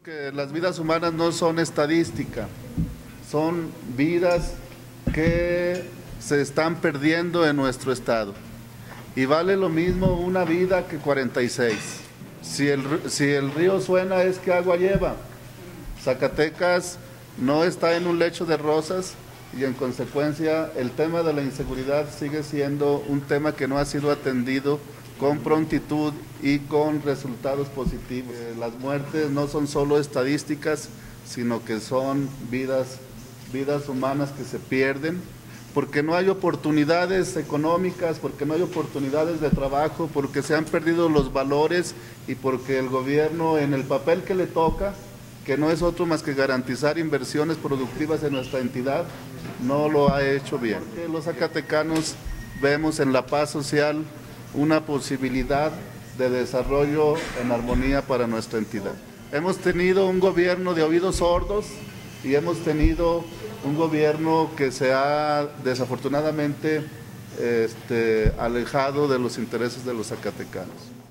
Que las vidas humanas no son estadística, son vidas que se están perdiendo en nuestro estado. Y vale lo mismo una vida que 46. Si el río suena es que agua lleva. Zacatecas no está en un lecho de rosas y en consecuencia el tema de la inseguridad sigue siendo un tema que no ha sido atendido con prontitud y con resultados positivos. Las muertes no son solo estadísticas, sino que son vidas humanas que se pierden, porque no hay oportunidades económicas, porque no hay oportunidades de trabajo, porque se han perdido los valores y porque el gobierno, en el papel que le toca, que no es otro más que garantizar inversiones productivas en nuestra entidad, no lo ha hecho bien. Los zacatecanos vemos en la paz social una posibilidad de desarrollo en armonía para nuestra entidad. Hemos tenido un gobierno de oídos sordos y hemos tenido un gobierno que se ha desafortunadamente alejado de los intereses de los zacatecanos.